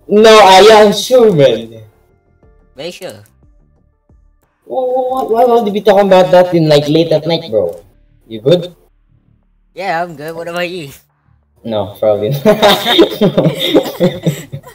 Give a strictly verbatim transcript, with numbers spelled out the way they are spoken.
No, I am sure, man. Very sure. Why, why would you be talking about that in like late at night, bro? You good? Yeah, I'm good. What about you? No, probably.